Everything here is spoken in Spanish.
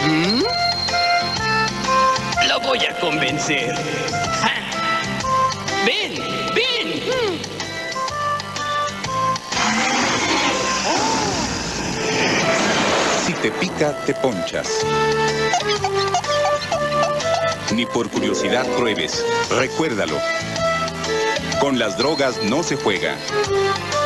Lo voy a convencer. ¡Ja! ¡Ven! ¡Ven! Si te pica, te ponchas. Ni por curiosidad pruebes. Recuérdalo. Con las drogas no se juega.